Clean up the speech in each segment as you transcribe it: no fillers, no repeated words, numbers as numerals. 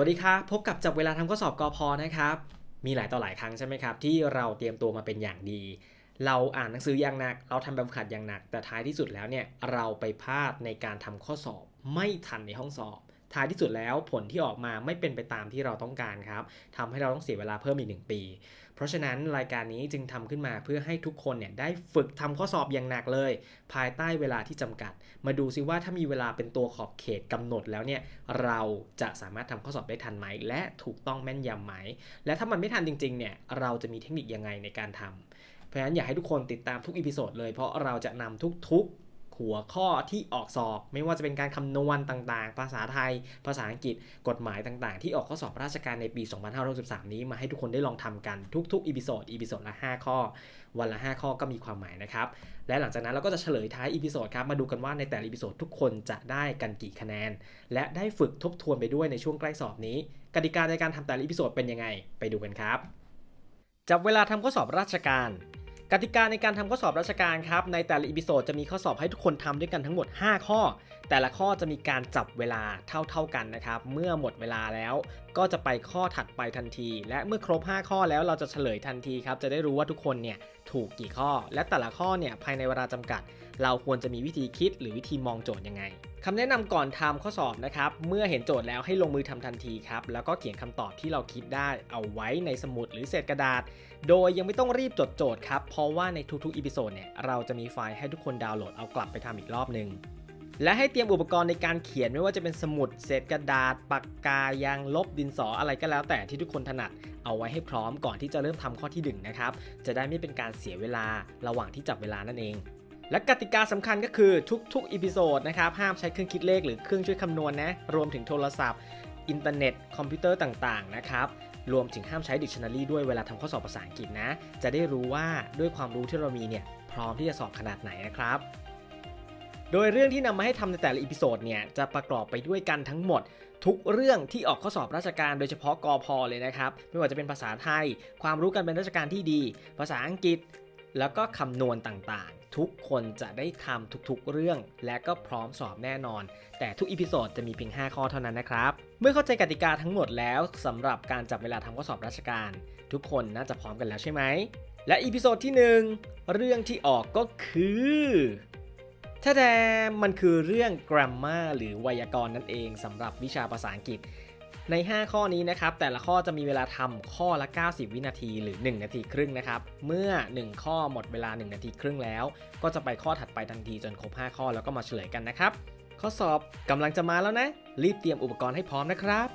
วัสดีครับพบกับจับเวลาทำข้อสอบกพนะครับมีหลายต่อหลายครั้งใช่ไหมครับที่เราเตรียมตัวมาเป็นอย่างดีเราอ่านหนังสืออย่างหนักเราทำแบบฝึกหัดอย่างหนักแต่ท้ายที่สุดแล้วเนี่ยเราไปพลาดในการทำข้อสอบไม่ทันในห้องสอบท้ายที่สุดแล้วผลที่ออกมาไม่เป็นไปตามที่เราต้องการครับทำให้เราต้องเสียเวลาเพิ่มอีก1 ปีเพราะฉะนั้นรายการนี้จึงทำขึ้นมาเพื่อให้ทุกคนเนี่ยได้ฝึกทำข้อสอบอย่างหนักเลยภายใต้เวลาที่จำกัดมาดูซิว่าถ้ามีเวลาเป็นตัวขอบเขตกำหนดแล้วเนี่ยเราจะสามารถทำข้อสอบได้ทันไหมและถูกต้องแม่นยำไหมและถ้ามันไม่ทันจริงๆเนี่ยเราจะมีเทคนิคยังไงในการทำเพราะฉะนั้นอยากให้ทุกคนติดตามทุกอีพิโซดเลยเพราะเราจะนำทุกหัวข้อที่ออกสอบไม่ว่าจะเป็นการคำนวณต่างๆภาษาไทยภาษาอังกฤษกฎหมายต่างๆที่ออกข้อสอบราชการในปี2563นี้มาให้ทุกคนได้ลองทำกันทุกๆอีพิโซดละ5ข้อวันละ5ข้อก็มีความหมายนะครับและหลังจากนั้นเราก็จะเฉลยท้ายอีพิโซดครับมาดูกันว่าในแต่ละอีพิโซดทุกคนจะได้กันกี่คะแนนและได้ฝึกทบทวนไปด้วยในช่วงใกล้สอบนี้กติกาในการทำแต่ละอีพิโซดเป็นยังไงไปดูกันครับจับเวลาทำข้อสอบราชการกติกาในการทำข้อสอบราชการครับในแต่ละอีพิโซดจะมีข้อสอบให้ทุกคนทำด้วยกันทั้งหมด5ข้อแต่ละข้อจะมีการจับเวลาเท่ากันนะครับเมื่อหมดเวลาแล้วก็จะไปข้อถัดไปทันทีและเมื่อครบ5ข้อแล้วเราจะเฉลยทันทีครับจะได้รู้ว่าทุกคนเนี่ยถูกกี่ข้อและแต่ละข้อเนี่ยภายในเวลาจำกัดเราควรจะมีวิธีคิดหรือวิธีมองโจทย์ยังไงคำแนะนำก่อนทำข้อสอบนะครับเมื่อเห็นโจทย์แล้วให้ลงมือทำทันทีครับแล้วก็เขียนคำตอบที่เราคิดได้เอาไว้ในสมุดหรือเศษกระดาษโดยยังไม่ต้องรีบจดโจทย์ครับเพราะว่าในทุกๆอีพิโซดเนี่ยเราจะมีไฟล์ให้ทุกคนดาวน์โหลดเอากลับไปทำอีกรอบนึงและให้เตรียมอุปกรณ์ในการเขียนไม่ว่าจะเป็นสมุดเศษกระดาษปากกายางลบดินสออะไรก็แล้วแต่ที่ทุกคนถนัดเอาไว้ให้พร้อมก่อนที่จะเริ่มทำข้อที่1นะครับจะได้ไม่เป็นการเสียเวลาระหว่างที่จับเวลานั่นเองและกติกาสำคัญก็คือทุกๆอีพิโซดนะครับห้ามใช้เครื่องคิดเลขหรือเครื่องช่วยคำนวณนะรวมถึงโทรศัพท์อินเทอร์เน็ตคอมพิวเตอร์ต่างๆนะครับรวมถึงห้ามใช้ Dictionary ด้วยเวลาทำข้อสอบภาษาอังกฤษนะจะได้รู้ว่าด้วยความรู้ที่เรามีเนี่ยพร้อมที่จะสอบขนาดไหนนะครับโดยเรื่องที่นำมาให้ทำในแต่ละอีพิโซดเนี่ยจะประกอบไปด้วยกันทั้งหมดทุกเรื่องที่ออกข้อสอบราชการโดยเฉพาะกพ.เลยนะครับไม่ว่าจะเป็นภาษาไทยความรู้การเป็นราชการที่ดีภาษาอังกฤษแล้วก็คำนวณต่างๆทุกคนจะได้ทำทุกๆเรื่องและก็พร้อมสอบแน่นอนแต่ทุกอีพิโซดจะมีเพียง5ข้อเท่านั้นนะครับเมื่อเข้าใจกติกาทั้งหมดแล้วสำหรับการจับเวลาทำข้อสอบราชการทุกคนน่าจะพร้อมกันแล้วใช่ไหมและอีพิโซดที่1เรื่องที่ออกก็คือแต่มันคือเรื่อง grammar หรือไวยากรณ์นั่นเองสำหรับวิชาภาษาอังกฤษใน5ข้อนี้นะครับแต่ละข้อจะมีเวลาทำข้อละ90วินาทีหรือ1นาทีครึ่งนะครับเมื่อ1ข้อหมดเวลา1นาทีครึ่งแล้วก็จะไปข้อถัดไปทันทีจนครบ5ข้อแล้วก็มาเฉลยกันนะครับข้อสอบกำลังจะมาแล้วนะรีบเตรียมอุปกรณ์ให้พร้อมนะครับ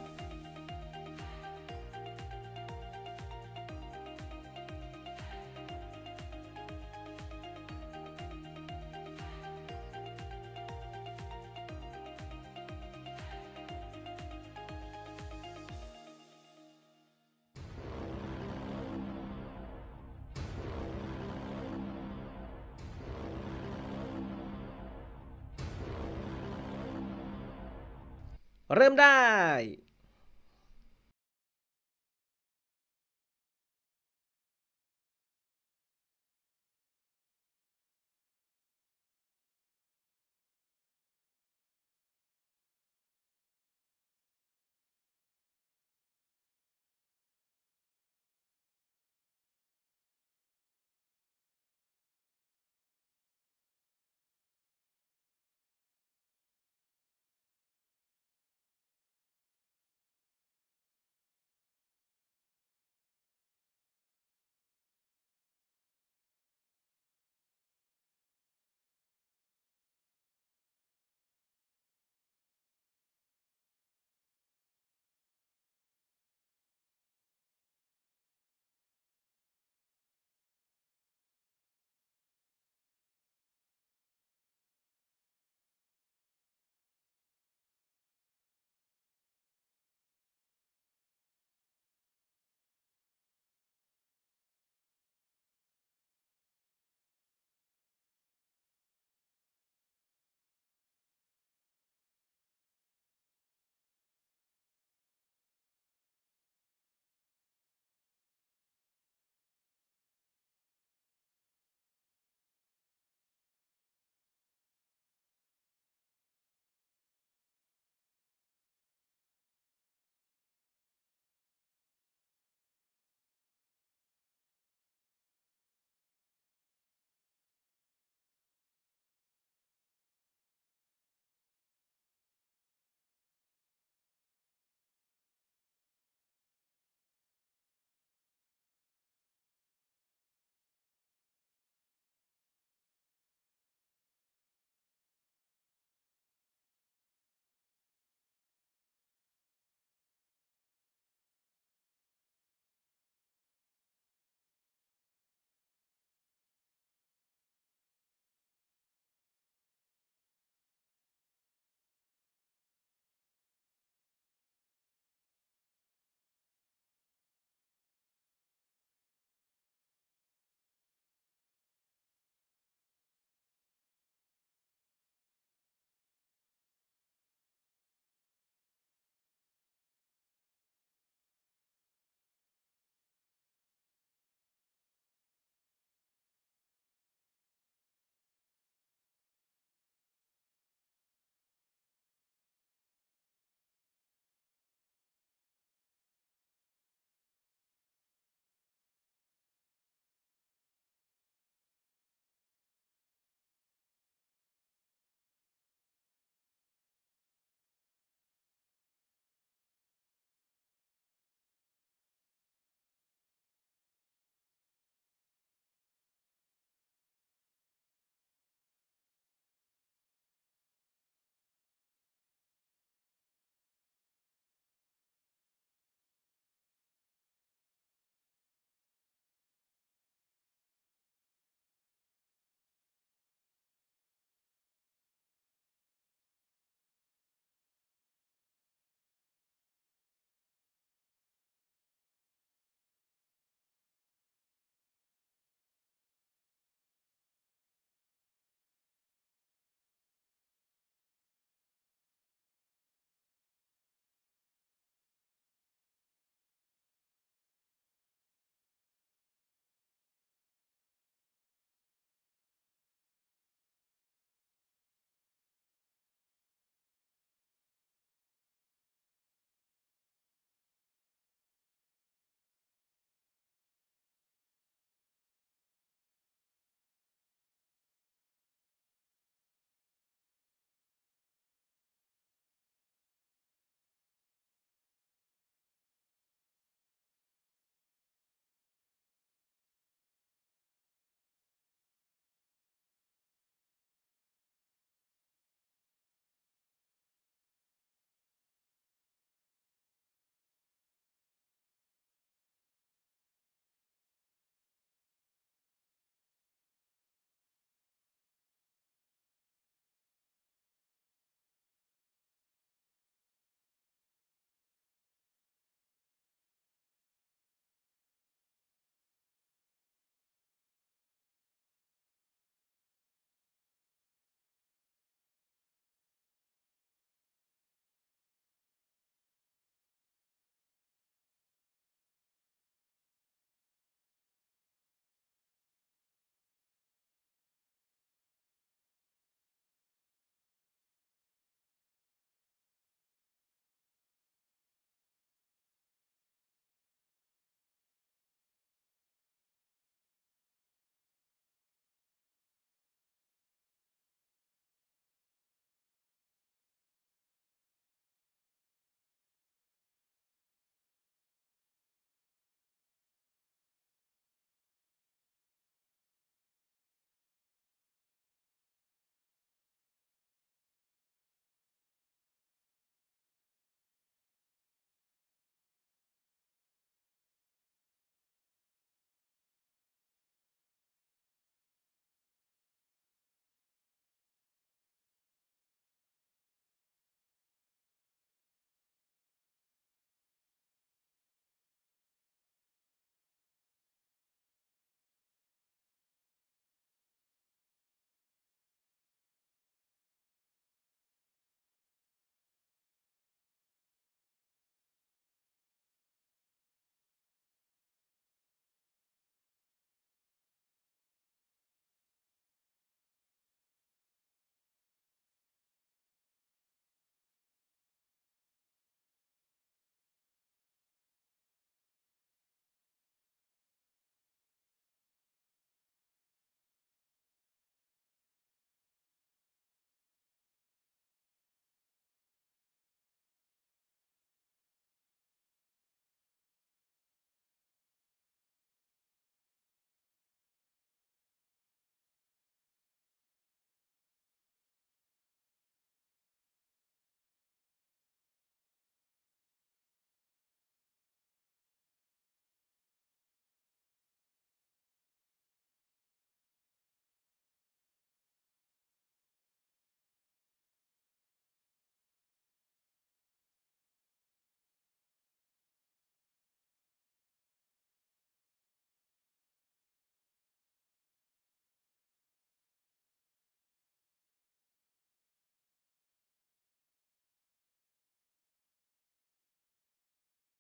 เริ่มได้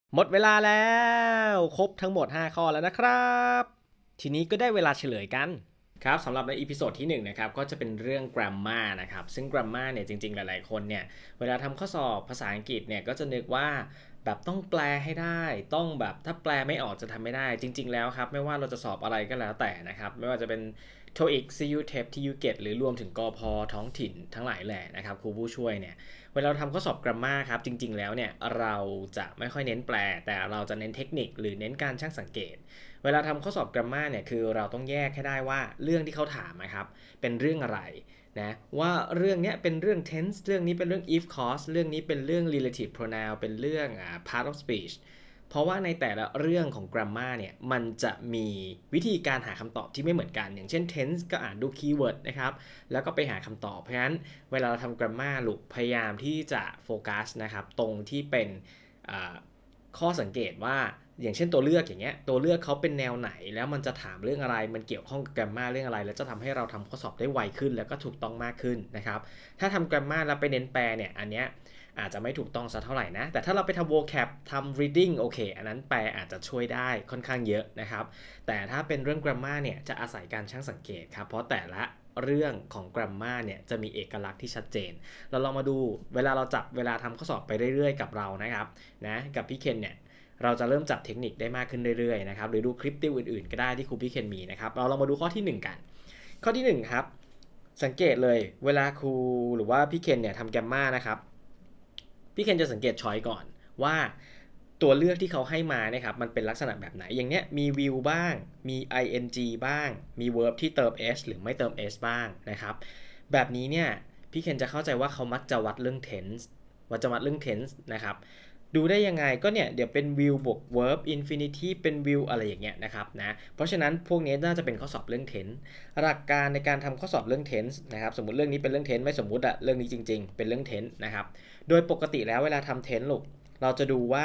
หมดเวลาแล้วครบทั้งหมด5ข้อแล้วนะครับทีนี้ก็ได้เวลาเฉลยกันครับสำหรับในอีพิโซดที่1นะครับก็จะเป็นเรื่อง grammar นะครับซึ่ง grammar เนี่ยจริงๆหลายๆคนเนี่ยเวลาทำข้อสอบภาษาอังกฤษเนี่ยก็จะนึกว่าแบบต้องแปลให้ได้ต้องแบบถ้าแปลไม่ออกจะทำไม่ได้จริงๆแล้วครับไม่ว่าเราจะสอบอะไรก็แล้วแต่นะครับไม่ว่าจะเป็น TOEIC CU TEP TU GET หรือรวมถึงกพท้องถิ่นทั้งหลายแหล่นะครับครูผู้ช่วยเนี่ยเวลาเราทำข้อสอบ grammar ครับจริงๆแล้วเนี่ยเราจะไม่ค่อยเน้นแปลแต่เราจะเน้นเทคนิคหรือเน้นการช่างสังเกตเวลาทำข้อสอบ grammar เนี่ยคือเราต้องแยกให้ได้ว่าเรื่องที่เขาถามนะครับเป็นเรื่องอะไรนะว่าเรื่องนี้เป็นเรื่อง tense เรื่องนี้เป็นเรื่อง if clause เรื่องนี้เป็นเรื่อง relative pronoun เป็นเรื่องpart of speech เพราะว่าในแต่ละเรื่องของ grammar เนี่ยมันจะมีวิธีการหาคำตอบที่ไม่เหมือนกันอย่างเช่น tense ก็อ่านดู keyword นะครับแล้วก็ไปหาคำตอบเพราะฉะนั้นเวลาเราทำ grammar ลูกพยายามที่จะโฟกัสนะครับตรงที่เป็นข้อสังเกตว่าอย่างเช่นตัวเลือกอย่างเงี้ยตัวเลือกเขาเป็นแนวไหนแล้วมันจะถามเรื่องอะไรมันเกี่ยวข้องกับ grammar เรื่องอะไรแล้วจะทำให้เราทำข้อสอบได้ไวขึ้นแล้วก็ถูกต้องมากขึ้นนะครับถ้าทำ grammar แล้วไปเน้นแปลเนี่ยอันเนี้ยอาจจะไม่ถูกต้องสักเท่าไหร่นะแต่ถ้าเราไปทำ vocab ทำ reading โอเคอันนั้นแปลอาจจะช่วยได้ค่อนข้างเยอะนะครับแต่ถ้าเป็นเรื่อง grammar เนี่ยจะอาศัยการช่างสังเกตครับเพราะแต่ละเรื่องของ grammar เนี่ยจะมีเอกลักษณ์ที่ชัดเจนเราลองมาดูเวลาเราจับเวลาทำข้อสอบไปเรื่อยๆกับเรานะครับนะกับพี่เคนเนี่ยเราจะเริ่มจับเทคนิคได้มากขึ้นเรื่อยๆนะครับหรือดูคลิปติวอื่นๆก็ได้ที่ครูพี่เคนมีนะครับเราลองมาดูข้อที่1กันข้อที่1ครับสังเกตเลยเวลาครูหรือว่าพี่เคนเนี่ยทำแกมมานะครับพี่เคนจะสังเกตช้อยก่อนว่าตัวเลือกที่เขาให้มานะครับมันเป็นลักษณะแบบไหนอย่างเนี้ยมี will บ้างมี ing บ้างมี verb ที่เติม s หรือไม่เติม s บ้างนะครับแบบนี้เนี่ยพี่เคนจะเข้าใจว่าเขามักจะวัดเรื่อง tense นะครับดูได้ยังไงก็เนี่ยเดี๋ยวเป็น will บวก verb infinity เป็น will อะไรอย่างเงี้ยนะครับนะเพราะฉะนั้นพวกนี้น่าจะเป็นข้อสอบเรื่อง tense หลักการในการทำข้อสอบเรื่อง tense นะครับสมมติเรื่องนี้เป็นเรื่อง tense ไม่สมมุติอะเรื่องนี้จริงๆเป็นเรื่อง tense นะครับโดยปกติแล้วเวลาทำ tense ลูกเราจะดูว่า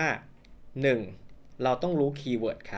1เราต้องรู้ keyword ครับ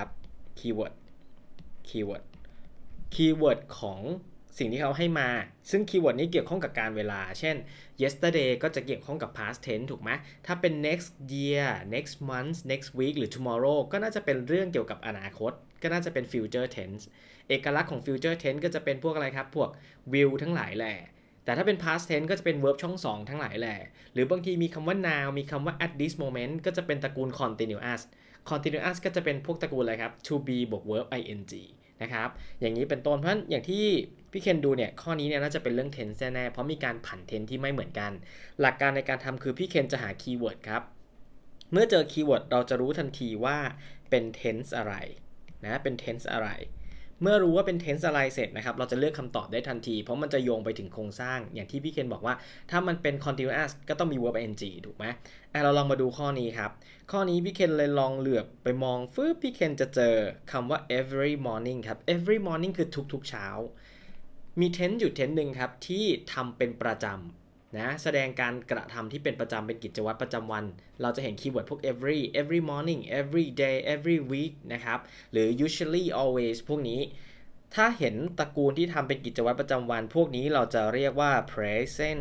keyword ของสิ่งที่เขาให้มาซึ่งคีย์เวิร์ดนี้เกี่ยวข้องกับการเวลาเช่น yesterday ก็จะเกี่ยวข้องกับ past tense ถูกไหมถ้าเป็น next year next month next week หรือ tomorrow ก็น่าจะเป็นเรื่องเกี่ยวกับอนาคตก็น่าจะเป็น future tense เอกลักษณ์ของ future tense ก็จะเป็นพวกอะไรครับพวก will ทั้งหลายแหละแต่ถ้าเป็น past tense ก็จะเป็น verb ช่อง2ทั้งหลายแหละหรือบางทีมีคำว่า now มีคำว่า at this moment ก็จะเป็นตระกูล continuous ก็จะเป็นพวกตระกูลอะไรครับ to be บวก verb ingนะครับอย่างนี้เป็นต้นเพราะฉะนั้นอย่างที่พี่เคนดูเนี่ยข้อนี้เนี่ยน่าจะเป็นเรื่อง tense แน่ๆเพราะมีการผัน tense ที่ไม่เหมือนกันหลักการในการทำคือพี่เคนจะหาคีย์เวิร์ดครับเมื่อเจอคีย์เวิร์ดเราจะรู้ทันทีว่าเป็น tense อะไรนะเป็น tense อะไรเมื่อรู้ว่าเป็น tense อะไรเสร็จนะครับเราจะเลือกคำตอบได้ทันทีเพราะมันจะโยงไปถึงโครงสร้างอย่างที่พี่เคนบอกว่าถ้ามันเป็น continuous ก็ต้องมี verb ing ถูกไหมเราลองมาดูข้อนี้ครับข้อนี้พี่เคนเลยลองเหลือบไปมองพี่เคนจะเจอคำว่า every morning ครับ every morning คือทุกๆเช้ามี tense อยู่ tense หนึ่งครับที่ทำเป็นประจำนะแสดงการกระทำที่เป็นประจำเป็นกิจวัตรประจำวันเราจะเห็นคีย์เวิร์ดพวก every morning every day every week นะครับหรือ usually always พวกนี้ถ้าเห็นตระกูลที่ทำเป็นกิจวัตรประจำวันพวกนี้เราจะเรียกว่า present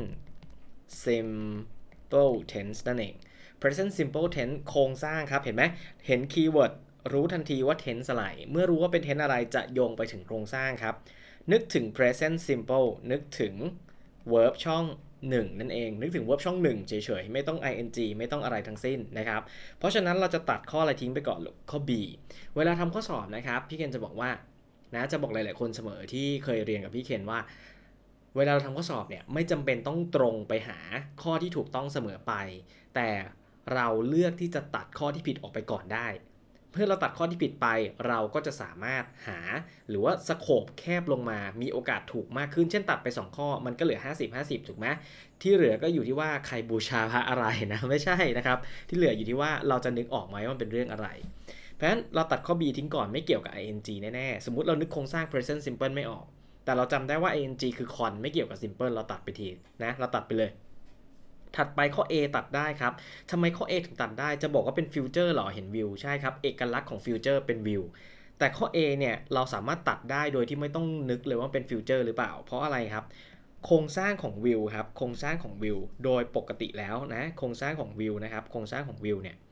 simple tense นั่นเอง present simple tense โครงสร้างครับเห็นไหมเห็นคีย์เวิร์ดรู้ทันทีว่า tense อะไรเมื่อรู้ว่าเป็น tense อะไรจะโยงไปถึงโครงสร้างครับนึกถึง present simple นึกถึง verb ช่อง1นั่นเองนึกถึง verb ช่อง1เฉยๆไม่ต้อง ing ไม่ต้องอะไรทั้งสิ้นนะครับเพราะฉะนั้นเราจะตัดข้ออะไรทิ้งไปก่อนข้อ B เวลาทำข้อสอบนะครับพี่เคนจะบอกว่านะจะบอกหลายๆคนเสมอที่เคยเรียนกับพี่เคนว่าเวลาเราทำข้อสอบเนี่ยไม่จำเป็นต้องตรงไปหาข้อที่ถูกต้องเสมอไปแต่เราเลือกที่จะตัดข้อที่ผิดออกไปก่อนได้เพื่อเราตัดข้อที่ผิดไปเราก็จะสามารถหาหรือว่าสโคปแคบลงมามีโอกาสถูกมากขึ้นเช่นตัดไป2ข้อมันก็เหลือ50-50ถูกไหมที่เหลือก็อยู่ที่ว่าใครบูชาพระอะไรนะไม่ใช่นะครับที่เหลืออยู่ที่ว่าเราจะนึกออกไหมว่ามันเป็นเรื่องอะไรเพราะฉะนั้นเราตัดข้อ B ทิ้งก่อนไม่เกี่ยวกับ ing แน่ๆสมมุติเรานึกโครงสร้าง present simple ไม่ออกแต่เราจำได้ว่า ing คือ con ไม่เกี่ยวกับ simple เราตัดไปทีนะเราตัดไปเลยถัดไปข้อ A ตัดได้ครับทำไมข้อ A ถึงตัดได้จะบอกว่าเป็นฟิวเจอร์หรอเห็นวิวใช่ครับเอกลักษณ์ของฟิวเจอร์เป็นวิวแต่ข้อ A เนี่ยเราสามารถตัดได้โดยที่ไม่ต้องนึกเลยว่าเป็นฟิวเจอร์หรือเปล่าเพราะอะไรครับโครงสร้างของวิวครับโครงสร้างของวิวโดยปกติแล้วนะโครงสร้างของวิวนะครับโครงสร้างของวิวเนี่ย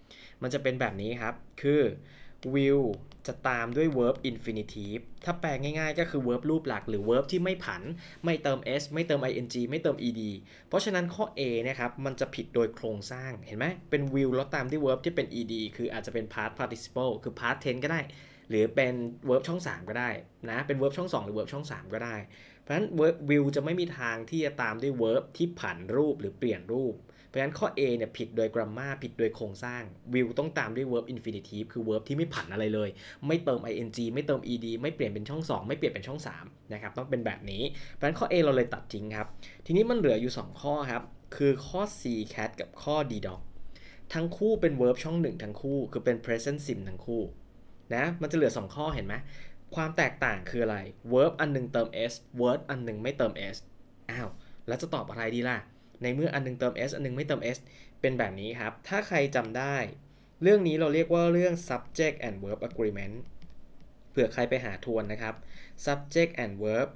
มันจะเป็นแบบนี้ครับคือ will จะตามด้วย verb infinitive ถ้าแปลง่ายๆก็คือ verb รูปหลักหรือ verb ที่ไม่ผันไม่เติม s ไม่เติม ing ไม่เติม ed เพราะฉะนั้นข้อ A นะครับมันจะผิดโดยโครงสร้างเห็นไหมเป็น will แล้วตามด้วย verb ที่เป็น ed คืออาจจะเป็น past participle คือ past tense ก็ได้หรือเป็น verb ช่อง3ก็ได้นะเป็น verb ช่อง2หรือ verb ช่อง3ก็ได้เพราะฉะนั้น will จะไม่มีทางที่จะตามด้วย verb ที่ผันรูปหรือเปลี่ยนรูปเพราะฉะนั้นข้อ A เนี่ยผิดโดย grammar ผิดโดยโครงสร้าง will ต้องตามด้วย verb infinitive คือ verb ที่ไม่ผันอะไรเลยไม่เติม ing ไม่เติม ed ไม่เปลี่ยนเป็นช่อง2ไม่เปลี่ยนเป็นช่อง3นะครับต้องเป็นแบบนี้เพราะฉะนั้นข้อ A เราเลยตัดทิ้งครับทีนี้มันเหลืออยู่2ข้อครับคือข้อ C cat กับข้อ d dog ทั้งคู่เป็น verb ช่อง1ทั้งคู่คือเป็น present sim ทั้งคู่นะมันจะเหลือ2ข้อเห็นไหมความแตกต่างคืออะไร verb อันนึงเติม s verb อันนึงไม่เติม s อ้าวแล้วจะตอบอะไรดีล่ะในเมื่ออันนึงเติม s อันนึงไม่เติม s เป็นแบบนี้ครับถ้าใครจำได้เรื่องนี้เราเรียกว่าเรื่อง subject and verb agreement เผื่อใครไปหาทวนนะครับ subject and verb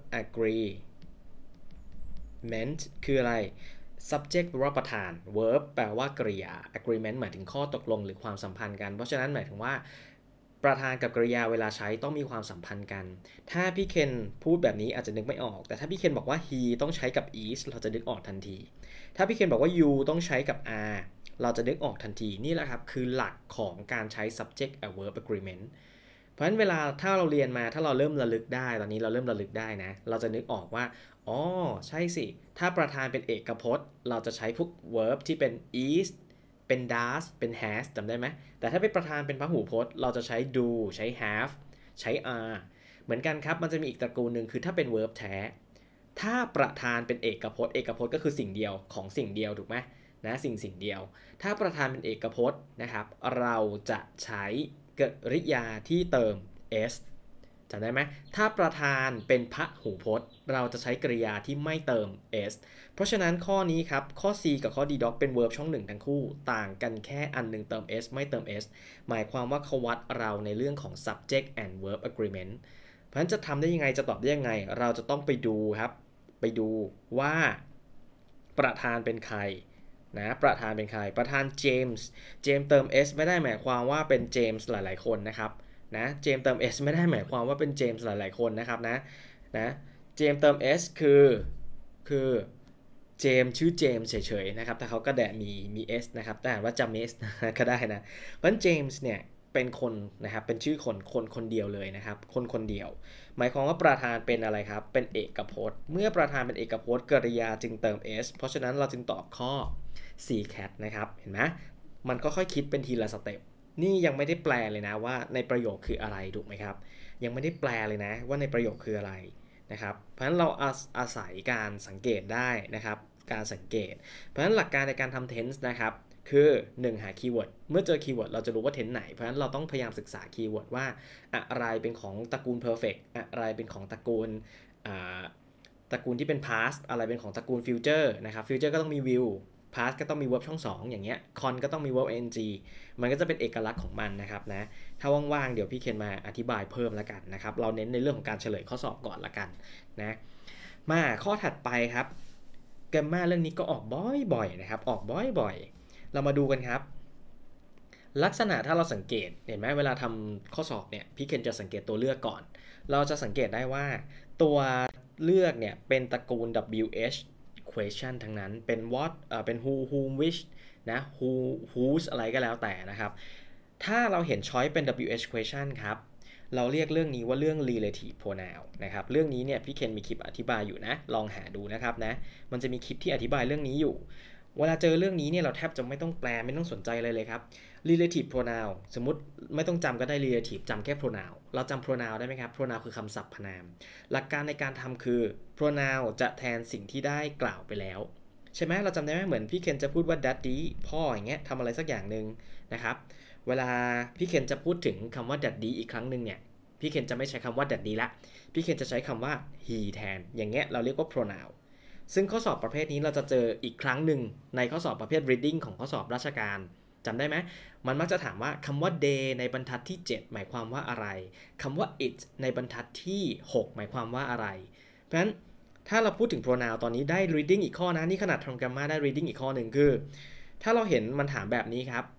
agreement คืออะไร subject แปลว่าประธาน verb แปลว่ากริยา agreement หมายถึงข้อตกลงหรือความสัมพันธ์กันเพราะฉะนั้นหมายถึงว่าประธานกับกริยาเวลาใช้ต้องมีความสัมพันธ์กันถ้าพี่เคนพูดแบบนี้อาจจะนึกไม่ออกแต่ถ้าพี่เคนบอกว่า he ต้องใช้กับ is เราจะนึกออกทันทีถ้าพี่เคนบอกว่า you ต้องใช้กับ are เราจะนึกออกทันทีนี่แหละครับคือหลักของการใช้ subject and verb agreement เพราะฉะนั้นเวลาถ้าเราเรียนมาถ้าเราเริ่มระลึกได้ตอนนี้เราเริ่มระลึกได้นะเราจะนึกออกว่าอ๋อใช่สิถ้าประธานเป็นเอกพจน์เราจะใช้พวก verb ที่เป็น is เป็น does เป็น has จำได้ไหมแต่ถ้าเป็นประธานเป็นพหูพจน์เราจะใช้ do ใช้ have ใช้ are เหมือนกันครับมันจะมีอีกตระกูลหนึ่งคือถ้าเป็น verb แท้ถ้าประธานเป็นเอกพจน์เอกพจน์ก็คือสิ่งเดียวของสิ่งเดียวถูกไหมนะสิ่งเดียวถ้าประธานเป็นเอกพจน์นะครับเราจะใช้กริยาที่เติม s จำได้ไหมถ้าประธานเป็นพหูพจน์เราจะใช้กริยาที่ไม่เติม s เพราะฉะนั้นข้อนี้ครับข้อ C กับข้อ D doc เป็น verb ช่อง1ทั้งคู่ต่างกันแค่อันหนึ่งเติม s ไม่เติม s หมายความว่าเขาวัดเราในเรื่องของ subject and verb agreement เพราะฉะนั้นจะทำได้ยังไงจะตอบได้ยังไงเราจะต้องไปดูครับไปดูว่าประธานเป็นใครนะประธานเป็นใครประธานเจมส์เติม s ไม่ได้หมายความว่าเป็นเจมส์หลายๆคนนะครับนะเจมส์เติม s ไม่ได้หมายความว่าเป็นเจมส์หลายๆคนนะครับนะเจมส์เติม s คือเจมส์ชื่อเจมส์เฉยๆนะครับแต่เขาก็แดะมี s นะครับแต่ว่าจำ s ก็ได้นะเพราะฉะนั้นเจมส์เนี่ยเป็นคนนะครับเป็นชื่อคนเดียวเลยนะครับคนเดียวหมายความว่าประธานเป็นอะไรครับเป็นเอกพจน์เมื่อประธานเป็นเอกพจน์กริยาจึงเติม s เพราะฉะนั้นเราจึงตอบข้อ C cat นะครับเห็นไหมมันก็ค่อยคิดเป็นทีละสเต็ปนี่ยังไม่ได้แปลเลยนะว่าในประโยคคืออะไรถูกไหมครับยังไม่ได้แปลเลยนะว่าในประโยคคืออะไรนะครับเพราะฉะนั้นเราอาศัยการสังเกตได้นะครับการสังเกตเพราะฉะนั้นหลักการในการทำ tense นะครับคือ1หาคีย์เวิร์ดเมื่อเจอคีย์เวิร์ดเราจะรู้ว่า tense ไหนเพราะฉะนั้นเราต้องพยายามศึกษาคีย์เวิร์ดว่าอะไรเป็นของตระกูล perfect อะไรเป็นของตระกูลที่เป็น past อะไรเป็นของตระกูล future นะครับ future ก็ต้องมี will past ก็ต้องมี verb ช่อง2อย่างเงี้ย con ก็ต้องมี verb ing มันก็จะเป็นเอกลักษณ์ของมันนะครับนะถ้าว่างๆเดี๋ยวพี่เคนมาอธิบายเพิ่มแล้วกันนะครับเราเน้นในเรื่องของการเฉลยข้อสอบก่อนละกันนะมาข้อถัดไปครับแกรมมาเรื่องนี้ก็ออกบ่อยๆนะครับออกบ่อยๆเรามาดูกันครับลักษณะถ้าเราสังเกตเห็นไหมเวลาทำข้อสอบเนี่ยพี่เคนจะสังเกตตัวเลือกก่อนเราจะสังเกตได้ว่าตัวเลือกเนี่ยเป็นตระกูล WH question ทั้งนั้นเป็น what เป็น whom which นะ whose อะไรก็แล้วแต่นะครับถ้าเราเห็น choice เป็น WH question ครับเราเรียกเรื่องนี้ว่าเรื่อง relative pronoun นะครับเรื่องนี้เนี่ยพี่เคนมีคลิปอธิบายอยู่นะลองหาดูนะครับนะมันจะมีคลิปที่อธิบายเรื่องนี้อยู่เวลาเจอเรื่องนี้เนี่ยเราแทบจะไม่ต้องแปลไม่ต้องสนใจเลยครับ relative pronoun สมมุติไม่ต้องจำก็ได้ relative จำแค่ pronoun เราจำ pronoun ได้ไหมครับ pronoun คือคำศัพท์พนามหลักการในการทำคือ pronoun จะแทนสิ่งที่ได้กล่าวไปแล้วใช่ไหมเราจำได้ไหมเหมือนพี่เคนจะพูดว่า daddy พ่ออย่างเงี้ยทำอะไรสักอย่างหนึ่งนะครับเวลาพี่เคนจะพูดถึงคำว่า daddy อีกครั้งหนึ่งเนี่ยพี่เคนจะไม่ใช้คำว่า daddy ละพี่เคนจะใช้คำว่า he แทนอย่างเงี้ยเราเรียกว่า pronoun ซึ่งข้อสอบประเภทนี้เราจะเจออีกครั้งหนึ่งในข้อสอบประเภท reading ของข้อสอบราชการจำได้ไหมมันมักจะถามว่าคำว่า day ในบรรทัดที่7หมายความว่าอะไรคำว่า it ในบรรทัดที่6หมายความว่าอะไรเพราะฉะนั้นถ้าเราพูดถึง pronoun ตอนนี้ได้ reading อีกข้อนะนี่ขนาดทำ grammar ได้ reading อีกข้อหนึ่งคือถ้าเราเห็นมันถามแบบนี้ครับ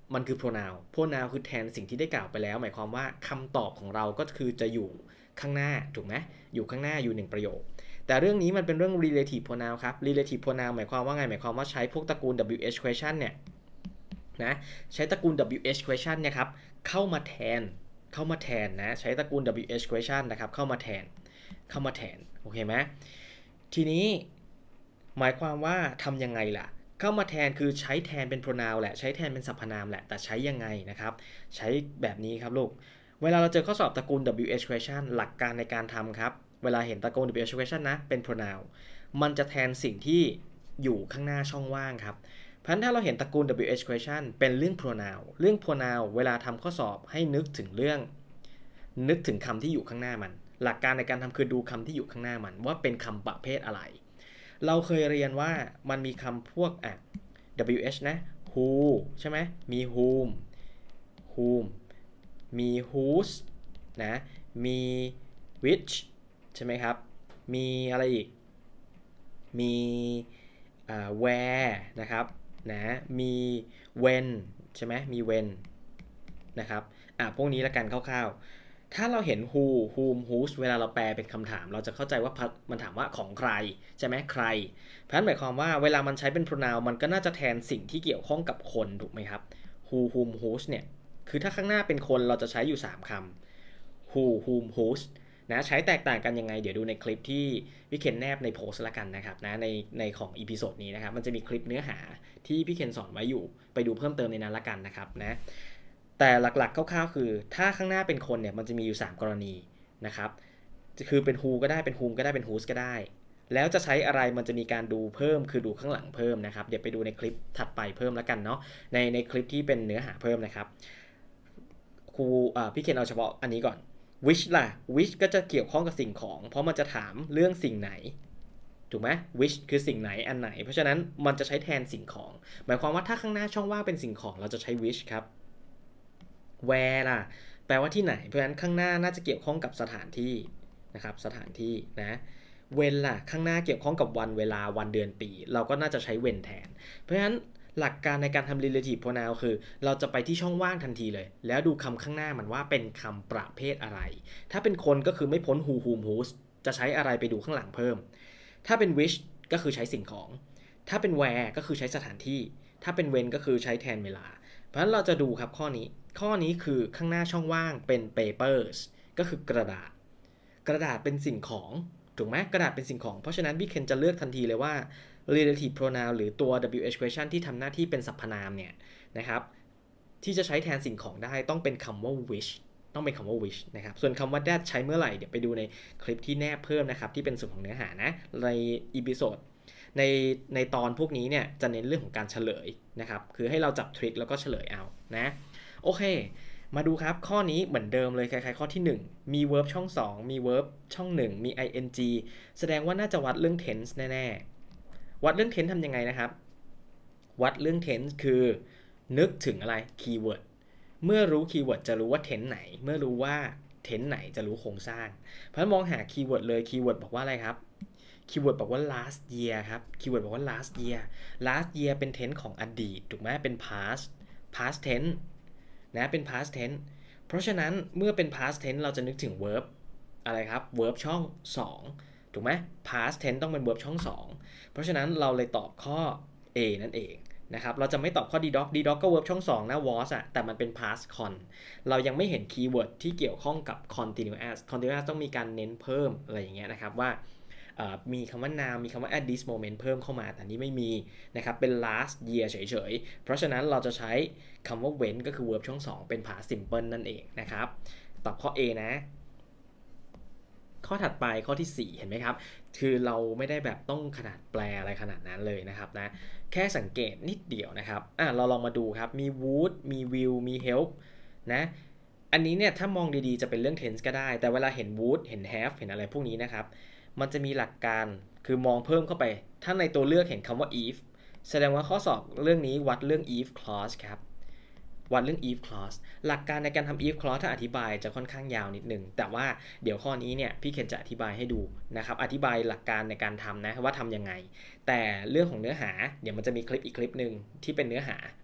มันคือ pronoun pronoun คือแทนสิ่งที่ได้กล่าวไปแล้วหมายความว่าคำตอบของเราก็คือจะอยู่ข้างหน้าถูกไหมอยู่ข้างหน้าอยู่1ประโยคแต่เรื่องนี้มันเป็นเรื่อง relative pronoun ครับ relative pronoun หมายความว่าไงหมายความว่าใช้พวกตระกูล WH question เนี่ยนะใช้ตระกูล WH question เนี่ยครับเข้ามาแทนนะใช้ตระกูล WH question นะครับเข้ามาแทนโอเคไหมทีนี้หมายความว่าทำยังไงล่ะเข้ามาแทนคือใช้แทนเป็น pronoun แหละใช้แทนเป็นสรรพนามแหละแต่ใช้ยังไงนะครับใช้แบบนี้ครับลูกเวลาเราเจอข้อสอบตระกูล WH question หลักการในการทำครับเวลาเห็นตระกูล WH question นะเป็น pronoun มันจะแทนสิ่งที่อยู่ข้างหน้าช่องว่างครับเพราะฉะนั้นถ้าเราเห็นตระกูล WH question เป็นเรื่อง pronoun เวลาทำข้อสอบให้นึกถึงคำที่อยู่ข้างหน้ามันหลักการในการทำคือดูคำที่อยู่ข้างหน้ามันว่าเป็นคำประเภทอะไรเราเคยเรียนว่ามันมีคำพวกWH นะ who ใช่ไหมมี whom มี whose นะมี which ใช่ไหมครับมีอะไรอีกมีwhere นะครับนะมี when ใช่ไหมมี when นะครับพวกนี้ละกันคร่าวๆถ้าเราเห็น who whom whose เวลาเราแปลเป็นคำถามเราจะเข้าใจว่ามันถามว่าของใครใช่ไหมใครเพราะฉะนั้นหมายความว่าเวลามันใช้เป็น pronoun มันก็น่าจะแทนสิ่งที่เกี่ยวข้องกับคนถูกไหมครับ who whom whose เนี่ยคือถ้าข้างหน้าเป็นคนเราจะใช้อยู่3คำ who whom whose นะใช้แตกต่างกันยังไงเดี๋ยวดูในคลิปที่พี่เคนแนบในโพสต์ละกันนะครับนะในของอีพิโซดนี้นะครับมันจะมีคลิปเนื้อหาที่พี่เคนสอนไว้อยู่ไปดูเพิ่มเติมในนั้นละกันนะครับนะแต่หลักๆคร่าวๆคือถ้าข้างหน้าเป็นคนเนี่ยมันจะมีอยู่3กรณีนะครับคือเป็น who ก็ได้เป็น whom ก็ได้เป็น whose ก็ได้แล้วจะใช้อะไรมันจะมีการดูเพิ่มคือดูข้างหลังเพิ่มนะครับเดี๋ยวไปดูในคลิปถัดไปเพิ่มแล้วกันเนาะในคลิปที่เป็นเนื้อหาเพิ่มนะครับพี่เคนเอาเฉพาะอันนี้ก่อน which ล่ะ which ก็จะเกี่ยวข้องกับสิ่งของเพราะมันจะถามเรื่องสิ่งไหนถูกไหม which คือสิ่งไหนอันไหนเพราะฉะนั้นมันจะใช้แทนสิ่งของหมายความว่าถ้าข้างหน้าช่องว่างเป็นสิ่งของเราจะใช้ which ครับ where ล่ะแปลว่าที่ไหนเพราะฉะนั้นข้างหน้าน่าจะเกี่ยวข้องกับสถานที่นะครับสถานที่นะ when ล่ะข้างหน้าเกี่ยวข้องกับวันเวลาวันเดือนปีเราก็น่าจะใช้ when แทนเพราะฉะนั้นหลักการในการทำ relative pronoun คือเราจะไปที่ช่องว่างทันทีเลยแล้วดูคำข้างหน้ามันว่าเป็นคำประเภทอะไรถ้าเป็นคนก็คือไม่พ้น who whom whose จะใช้อะไรไปดูข้างหลังเพิ่มถ้าเป็น which ก็คือใช้สิ่งของถ้าเป็น where ก็คือใช้สถานที่ถ้าเป็น when ก็คือใช้แทนเวลาเพราะฉะนั้นเราจะดูครับข้อนี้คือข้างหน้าช่องว่างเป็น papers ก็คือกระดาษเป็นสิ่งของถูกไหมกระดาษเป็นสิ่งของเพราะฉะนั้นพี่เคนจะเลือกทันทีเลยว่า relative pronoun หรือตัว WH question ที่ทำหน้าที่เป็นสรรพนามเนี่ยนะครับที่จะใช้แทนสิ่งของได้ต้องเป็นคำว่า which นะครับส่วนคำว่า that ใช้เมื่อไหร่เดี๋ยวไปดูในคลิปที่แนบเพิ่มนะครับที่เป็นส่วนของเนื้อหานะในอีพิโซดในตอนพวกนี้เนี่ยจะเน้นเรื่องของการเฉลยนะครับคือให้เราจับทริคแล้วก็เฉลยเอานะโอเคมาดูครับข้อนี้เหมือนเดิมเลยคล้ายๆข้อที่1มี verb ช่อง2มี verb ช่อง1มี ing แสดงว่าน่าจะวัดเรื่อง tense แน่ๆวัดเรื่อง tense ทำยังไงนะครับวัดเรื่อง tense คือนึกถึงอะไร keyword เมื่อรู้ keyword จะรู้ว่า tense ไหนเมื่อรู้ว่า tense ไหนจะรู้โครงสร้างเพราะฉะนั้นมองหา keyword เลย keyword บอกว่าอะไรครับ keyword บอกว่า last year ครับ keyword บอกว่า last year เป็น tense ของอดีตถูกไหมเป็น past tenseนะเป็น past tense เพราะฉะนั้นเมื่อเป็น past tense เราจะนึกถึง verb อะไรครับ verb ช่อง2ถูกไหม past tense ต้องเป็น verb ช่อง2เพราะฉะนั้นเราเลยตอบข้อ A นั่นเองนะครับเราจะไม่ตอบข้อ d-doc ก็ verb ช่อง2นะ was แต่มันเป็น past con เรายังไม่เห็น keyword ที่เกี่ยวข้องกับ continuous ต้องมีการเน้นเพิ่มอะไรอย่างเงี้ยนะครับว่ามีคำว่า now มีคำว่า at this moment เพิ่มเข้ามาแต่นี้ไม่มีนะครับเป็น last year เฉยๆเพราะฉะนั้นเราจะใช้คำว่า when ก็คือ verb ช่อง2เป็น past simple นั่นเองนะครับตอบข้อ A นะข้อถัดไปข้อที่4เห็นไหมครับคือเราไม่ได้แบบต้องขนาดแปลอะไรขนาดนั้นเลยนะครับนะแค่สังเกตนิดเดียวนะครับเราลองมาดูครับมี would มี will มี help นะอันนี้เนี่ยถ้ามองดีๆจะเป็นเรื่อง tense ก็ได้แต่เวลาเห็น would เห็น have เห็นอะไรพวกนี้นะครับมันจะมีหลักการคือมองเพิ่มเข้าไปถ้าในตัวเลือกเห็นคำว่า if แสดงว่าข้อสอบเรื่องนี้วัดเรื่อง if clause ครับวัดเรื่อง if clause หลักการในการทำ if clause ถ้าอธิบายจะค่อนข้างยาวนิดนึงแต่ว่าเดี๋ยวข้อนี้เนี่ยพี่เคนจะอธิบายให้ดูนะครับอธิบายหลักการในการทำนะว่าทำยังไงแต่เรื่องของเนื้อหาเดี๋ยวมันจะมีคลิปอีกคลิปนึงที่เป็นเนื้อหา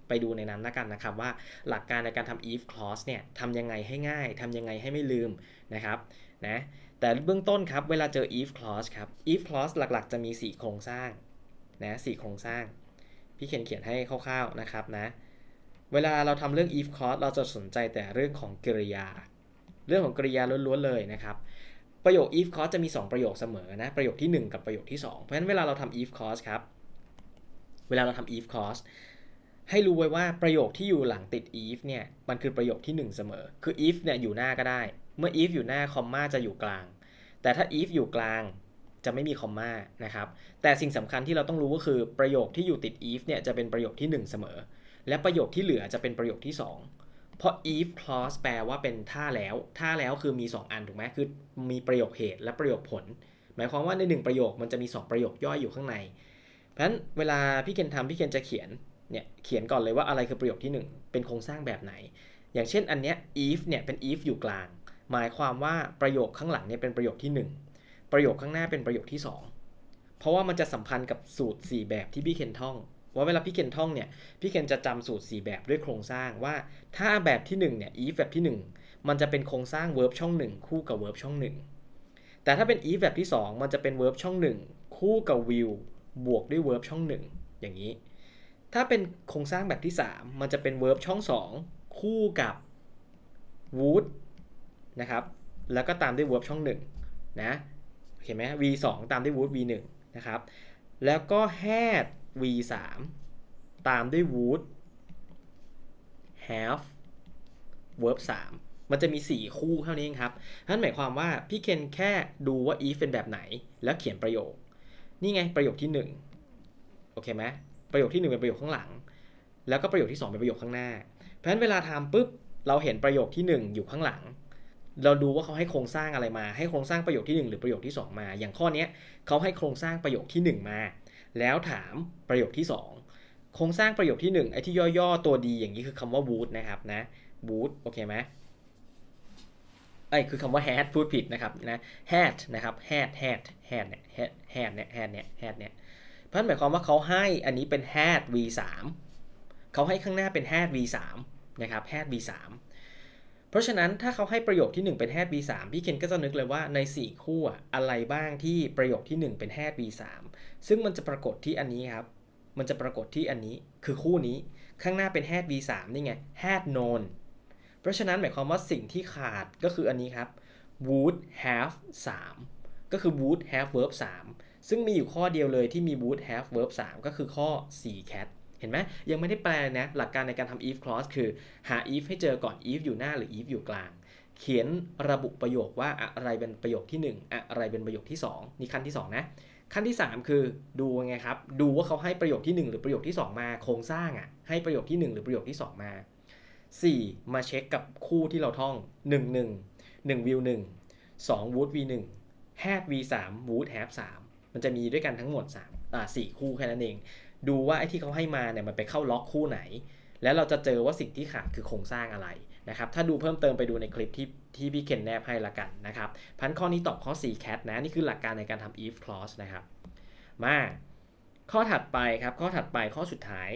ไปดูในนั้นละกันนะครับว่าหลักการในการทำ if clause เนี่ยทำยังไงให้ง่ายทำยังไงให้ไม่ลืมนะครับนะแต่เบื้องต้นครับเวลาเจอ if clause ครับ if clause หลักๆจะมี4โครงสร้างนะ4โครงสร้างพี่เขียนให้คร่าวๆนะครับนะเวลาเราทำเรื่อง if clause เราจะสนใจแต่เรื่องของกริยาเรื่องของกริยาล้วนๆเลยนะครับประโยค if clause จะมี2ประโยคเสมอนะประโยคที่1กับประโยคที่2เพราะฉะนั้นเวลาเราทำ if clause ครับเวลาเราทำ if clause ให้รู้ไว้ว่าประโยคที่อยู่หลังติด if เนี่ยมันคือประโยคที่1เสมอคือ if เนี่ยอยู่หน้าก็ได้เมื่อ if อยู่หน้าคอมมาจะอยู่กลางแต่ถ้า if อยู่กลางจะไม่มีคอมมานะครับแต่สิ่งสำคัญที่เราต้องรู้ก็คือประโยคที่อยู่ติด if เนี่ยจะเป็นประโยคที่1เสมอและประโยคที่เหลือจะเป็นประโยคที่2เพราะ if clause แปลว่าเป็นท่าแล้วคือมี2อันถูกไหมคือมีประโยคเหตุและประโยคผลหมายความว่าใน1ประโยคมันจะมี2ประโยคย่อยอยู่ข้างในเพราะฉะนั้นเวลาพี่เคนทำพี่เคนจะเขียนก่อนเลยว่าอะไรคือประโยคที่1เป็นโครงสร้างแบบไหนอย่างเช่นอันเนี้ย if เนี่ยเป็น if อยู่กลางหมายความว่าประโยคข้างหลังเนี่ยเป็นประโยคที่1ประโยคข้างหน้าเป็นประโยคที่2เพราะว่ามันจะสัมพันธ์กับสูตร4แบบที่พี่เคนท่องว่าเวลาพี่เคนท่องเนี่ยพี่เคนจะจำสูตร4แบบด้วยโครงสร้างว่าถ้าแบบที่1เนี่ย if แบบที่1มันจะเป็นโครงสร้าง verb ช่อง1คู่กับ verb ช่อง1แต่ถ้าเป็น if แบบที่2มันจะเป็น verb ช่อง1คู่กับ will บวกด้วย verb ช่อง1อย่างนี้ถ้าเป็นโครงสร้างแบบที่3มันจะเป็น verb ช่อง2คู่กับ would นะครับแล้วก็ตามด้วย verb ช่อง1นะเห็นไหม v2 ตามด้วย would v1 นะครับแล้วก็ had v3 ตามด้วย would have verb 3มันจะมี4คู่เท่านี้ครับนั่นหมายความว่าพี่เคนแค่ดูว่า if เป็นแบบไหนแล้วเขียนประโยคนี่ไงประโยคที่1โอเคไหมประโยคที่1เป็นประโยคข้างหลังแล้วก็ประโยคที่2เป็นประโยคข้างหน้าเพราะฉะนั้นเวลาทำปุ๊บเราเห็นประโยคที่1อยู่ข้างหลังเราดูว่าเขาให้โครงสร้างอะไรมาให้โครงสร้างประโยคที่1หรือประโยคที่2มาอย่างข้อนี้เขาให้โครงสร้างประโยคที่1มาแล้วถามประโยคที่2โครงสร้างประโยคที่1ไอ้ที่ย่อๆตัวดีอย่างนี้คือคำว่า would นะครับนะ would โอเคไหมคือคำว่า had พูดผิดนะครับนะ had นะครับ had เนี่ยเพราะฉะนั้นหมายความว่าเขาให้อันนี้เป็น had v3 เขาให้ข้างหน้าเป็น had v3 นะครับ had v3 เพราะฉะนั้นถ้าเขาให้ประโยคที่1เป็น had v3 พี่เคนก็จะนึกเลยว่าใน4คู่อะไรบ้างที่ประโยคที่1เป็น had v3 ซึ่งมันจะปรากฏที่อันนี้ครับมันจะปรากฏที่อันนี้คือคู่นี้ข้างหน้าเป็น had v3 นี่ไง had knownเพราะฉะนั้นหมายความว่าสิ่งที่ขาดก็คืออันนี้ครับ would have 3ก็คือ would have verb 3ซึ่งมีอยู่ข้อเดียวเลยที่มี would have verb 3ก็คือข้อ 4 cat เห็นไหมยังไม่ได้แปลนะหลักการในการทำ if clause คือหา if ให้เจอก่อน if อยู่หน้าหรือ if อยู่กลางเขียนระบุประโยคว่าอะไรเป็นประโยคที่1อะไรเป็นประโยคที่2นี่ขั้นที่2นะขั้นที่3คือดูไงครับดูว่าเขาให้ประโยคที่1หรือประโยคที่2มาโครงสร้างให้ประโยคที่1หรือประโยคที่2มา4มาเช็คกับคู่ที่เราท่อง1 will 2 would v 1 had v 3 would have 3มันจะมีด้วยกันทั้งหมด4คู่แค่นั้นเองดูว่าไอ้ที่เขาให้มาเนี่ยมันไปเข้าล็อกคู่ไหนแล้วเราจะเจอว่าสิ่งที่ขาดคือโครงสร้างอะไรนะครับถ้าดูเพิ่มเติมไปดูในคลิปที่พี่เคนแนบให้ละกันนะครับพันข้อนี้ตอบข้อ4 cat นะนี่คือหลักการในการทำ if clause นะครับมาข้อถัดไปครับข้อถัดไปข้อสุดท้าย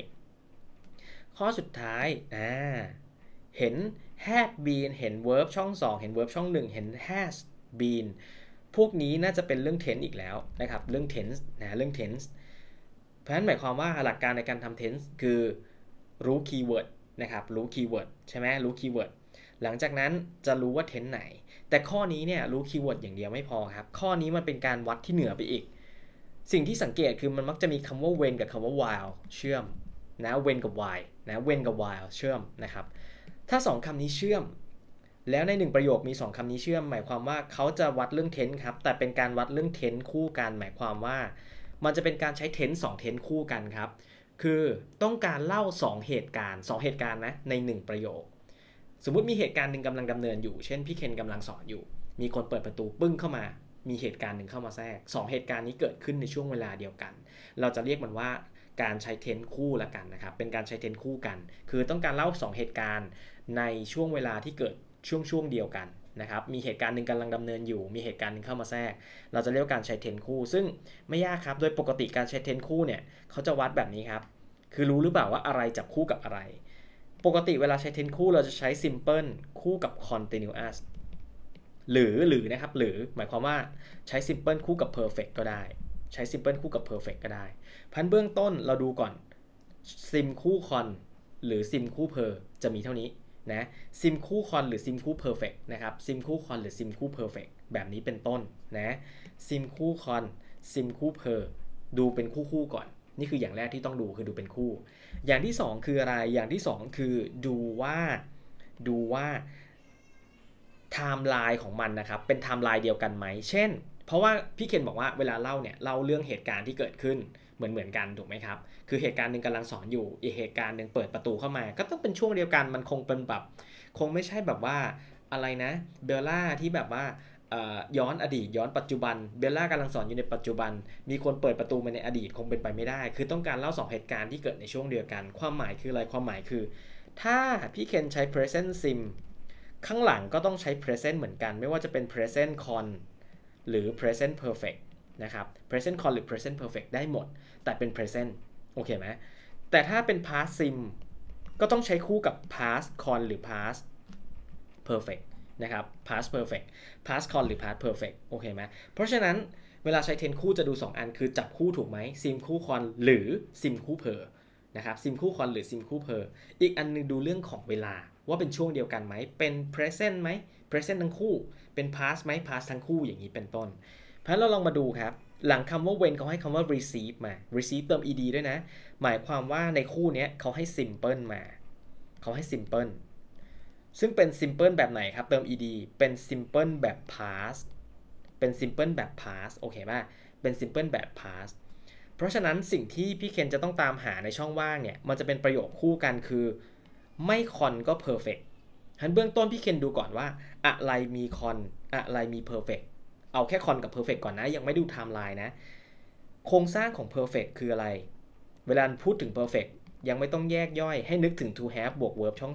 เห็น had been เห็น verb ช่อง2เห็น verb ช่อง1เห็น has been พวกนี้น่าจะเป็นเรื่อง tense อีกแล้วนะครับเรื่อง tense นะเรื่อง tense เพราะฉะนั้นหมายความว่าหลักการในการทำ tense คือรู้ keyword นะครับรู้ keyword ใช่ไหมรู้ keyword หลังจากนั้นจะรู้ว่า tense ไหนแต่ข้อนี้เนี่ยรู้ keyword อย่างเดียวไม่พอครับข้อนี้มันเป็นการวัดที่เหนือไปอีกสิ่งที่สังเกตคือมันมักจะมีคำว่า when กับคำว่า while เชื่อมนะ when กับ while นะ when กับ while เชื่อมนะครับถ้า2คำนี้เชื่อมแล้วใน1ประโยคมี2คำนี้เชื่อมหมายความว่าเขาจะวัดเรื่อง tense ครับแต่เป็นการวัดเรื่อง tense คู่กันหมายความว่ามันจะเป็นการใช้ tense 2 tense คู่กันครับคือต้องการเล่า2เหตุการณ์นะใน1ประโยคสมมุติมีเหตุการณ์หนึ่งกำลังดำเนินอยู่เช่นพี่เคนกำลังสอนอยู่มีคนเปิดประตูปึ้งเข้ามามีเหตุการณ์หนึ่งเข้ามาแทรก2เหตุการณ์นี้เกิดขึ้นในช่วงเวลาเดียวกันเราจะเรียกมันว่าการใช้เทนคู่ละกันนะครับเป็นการใช้เทนคู่กันคือต้องการเล่า2เหตุการณ์ในช่วงเวลาที่เกิดช่วงเดียวกันนะครับมีเหตุการณ์หนึ่งกำลังดำเนินอยู่มีเหตุการณ์หนึ่งเข้ามาแทรกเราจะเรียกการใช้เทนคู่ซึ่งไม่ยากครับโดยปกติการใช้เทนคู่เนี่ยเขาจะวัดแบบนี้ครับคือรู้หรือเปล่าว่าอะไรจับคู่กับอะไรปกติเวลาใช้ tense คู่เราจะใช้ simple คู่กับ continuous หรือนะครับหรือหมายความว่าใช้ simple คู่กับ perfect ก็ได้ใช้ simple คู่กับ perfect ก็ได้พันเบื้องต้นเราดูก่อน sim คู่ con หรือ sim คู่ per จะมีเท่านี้นะ sim คู่ con หรือ sim คู่ perfect นะครับ sim คู่ con หรือ sim คู่ perfect แบบนี้เป็นต้นนะ sim คู่ con sim คู่ per ดูเป็นคู่ก่อนนี่คืออย่างแรกที่ต้องดูคือดูเป็นคู่อย่างที่2คืออะไรอย่างที่2คือดูว่าไทม์ไลน์ของมันนะครับเป็นไทม์ไลน์เดียวกันไหมเช่นเพราะว่าพี่เคนบอกว่าเวลาเล่าเนี่ยเล่าเรื่องเหตุการณ์ที่เกิดขึ้นเหมือนกันถูกไหมครับคือเหตุการณ์หนึ่งกำลังสอนอยู่อีกเหตุการณ์หนึ่งเปิดประตูเข้ามาก็ต้องเป็นช่วงเดียวกันมันคงเป็นแบบคงไม่ใช่แบบว่าอะไรนะเบลล่าที่แบบว่าย้อนอดีตย้อนปัจจุบันเบลล่ากำลังสอนอยู่ในปัจจุบันมีคนเปิดประตูมาในอดีตคงเป็นไปไม่ได้คือต้องการเล่า2เหตุการณ์ที่เกิดในช่วงเดียวกันความหมายคืออะไรความหมายคือถ้าพี่เคนใช้ present sim ข้างหลังก็ต้องใช้ present เหมือนกันไม่ว่าจะเป็น present con หรือ present perfect นะครับ present con หรือ present perfect ได้หมดแต่เป็น present โอเคไหมแต่ถ้าเป็น past sim ก็ต้องใช้คู่กับ past con หรือ past perfect นะครับ past perfect past con หรือ past perfect โอเคไหมเพราะฉะนั้นเวลาใช้ tense คู่จะดู2อันคือจับคู่ถูกไหม sim คู่ con หรือ sim คู่ per นะครับ sim คู่ con หรือ sim คู่ per อีกอันนึงดูเรื่องของเวลาว่าเป็นช่วงเดียวกันไหมเป็น present ไหม present ทั้งคู่เป็น past ไหม past ทั้งคู่อย่างนี้เป็นต้นเพราะฉะนั้นเราลองมาดูครับหลังคำว่า when เขาให้คำว่า receive มา receive เติม ed ด้วยนะหมายความว่าในคู่นี้เขาให้ simple มาเขาให้ simple ซึ่งเป็น simple แบบไหนครับเติม ed เป็น simple แบบ past เป็น simple แบบ past โอเคป่ะเป็น simple แบบ past เพราะฉะนั้นสิ่งที่พี่เคนจะต้องตามหาในช่องว่างเนี่ยมันจะเป็นประโยคคู่กันคือไม่ con ก็ perfect ฉะนั้นเบื้องต้นพี่เคนดูก่อนว่าอะไรมี con อะไรมี perfect เอาแค่ con กับ perfect ก่อนนะยังไม่ดู timeline นะโครงสร้างของ perfect คืออะไรเวลาพูดถึง perfect ยังไม่ต้องแยกย่อยให้นึกถึง to have บวก verb ช่อง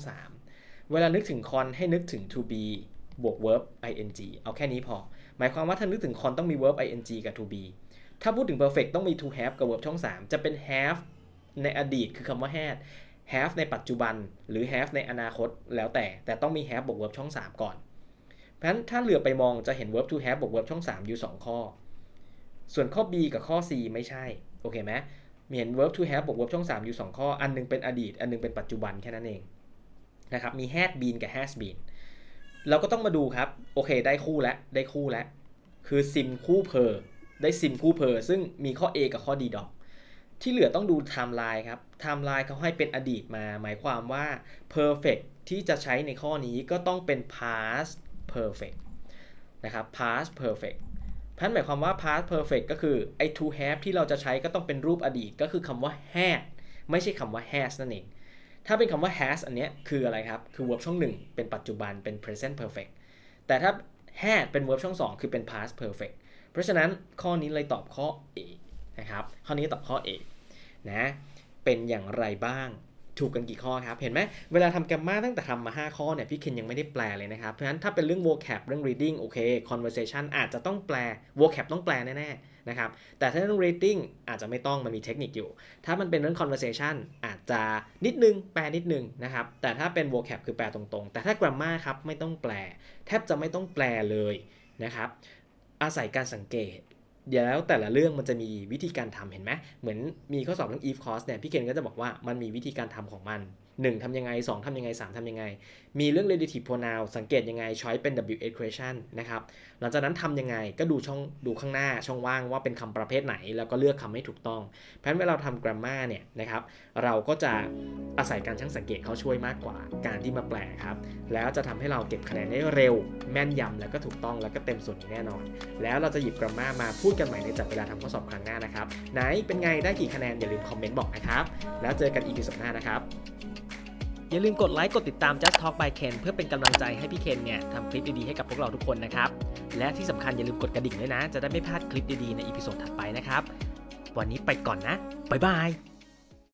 3เวลานึกถึง con ให้นึกถึง to be บวก verb ing เอาแค่นี้พอหมายความว่าถ้านึกถึง con ต้องมี verb ing กับ to be ถ้าพูดถึง perfect ต้องมี to have กับ verb ช่อง3จะเป็น have ในอดีตคือคำว่า had have ในปัจจุบันหรือ have ในอนาคตแล้วแต่ต้องมี have บวก verb ช่อง3ก่อนเพราะฉะนั้นถ้าเหลือไปมองจะเห็น verb to have บวก verb ช่อง3อยู่2ข้อส่วนข้อ B กับข้อ C ไม่ใช่โอเคไหมมีเห็น verb to have บวก verb ช่อง3อยู่2ข้ออันนึงเป็นอดีตอันนึงเป็นปัจจุบันแค่นั้นเองนะครับมี had been กับ has been เราก็ต้องมาดูครับโอเคได้คู่แล้วคือ sim คู่ per ได้ sim คู่ per ซึ่งมีข้อ A กับข้อ D dotที่เหลือต้องดูไทม์ไลน์ครับไทม์ไลน์เขาให้เป็นอดีตมาหมายความว่า perfect ที่จะใช้ในข้อนี้ก็ต้องเป็น past perfect นะครับ past perfect พันหมายความว่า past perfect ก็คือไอ้ to have ที่เราจะใช้ก็ต้องเป็นรูปอดีตก็คือคำว่า had ไม่ใช่คำว่า has นั่นเองถ้าเป็นคำว่า has อันนี้คืออะไรครับคือ verb ช่อง1เป็นปัจจุบันเป็น present perfect แต่ถ้า had เป็น verb ช่อง2คือเป็น past perfect เพราะฉะนั้นข้อนี้เลยตอบข้อ A นะครับข้อนี้ตอบข้อ A นะเป็นอย่างไรบ้างถูกกันกี่ข้อครับเห็นไหมเวลาทำแกรมมาตั้งแต่ทำมา5ข้อเนี่ยพี่เคนยังไม่ได้แปลเลยนะครับเพราะฉะนั้นถ้าเป็นเรื่อง vocab เรื่อง reading โอเค conversation อาจจะต้องแปล vocab ต้องแปลแน่ๆนะครับแต่ถ้าเรื่อง reading อาจจะไม่ต้องมันมีเทคนิคอยู่ถ้ามันเป็นเรื่อง conversation อาจจะนิดนึงแปลนิดนึงนะครับแต่ถ้าเป็น vocab คือแปลตรงๆแต่ถ้า grammar ครับไม่ต้องแปลแทบจะไม่ต้องแปลเลยนะครับอาศัยการสังเกตเดี๋ยวแล้วแต่ละเรื่องมันจะมีวิธีการทำเห็นไหมเหมือนมีข้อสอบเรื่อง if clause เนี่ยพี่เคนก็จะบอกว่ามันมีวิธีการทำของมัน1ทำยังไง2ทำยังไง3ทำยังไงมีเรื่อง relative pronoun สังเกตยังไง choice เป็น WH question นะครับหลังจากนั้นทำยังไงก็ดูข้างหน้าช่องว่างว่าเป็นคำประเภทไหนแล้วก็เลือกคำให้ถูกต้องเพราะฉะนั้นเวลาเราทำ grammar เนี่ยนะครับเราก็จะอาศัยการช่างสังเกตเขาช่วยมากกว่าการที่มาแปลครับแล้วจะทำให้เราเก็บคะแนนได้เร็วแม่นยำแล้วก็ถูกต้องแล้วก็เต็มส่วนแน่นอนแล้วเราจะหยิบ grammar มาพูดกันใหม่ในจัดเวลาทำข้อสอบครั้งหน้านะครับไหนเป็นไงได้กี่คะแนนอย่าลืมคอมเมนต์บอกนะครับแล้วเจอกัน EP หน้านะครับอย่าลืมกดไลค์กดติดตาม Just Talk by Ken เพื่อเป็นกำลังใจให้พี่เคนเนี่ยทำคลิปดีๆให้กับพวกเราทุกคนนะครับและที่สำคัญอย่าลืมกดกระดิ่งด้วยนะจะได้ไม่พลาดคลิปดีๆในอีพิโซดถัดไปนะครับวันนี้ไปก่อนนะบ๊ายบาย